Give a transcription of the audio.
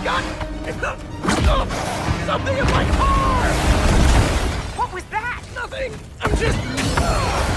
got something in my car! What was that? Nothing! I'm just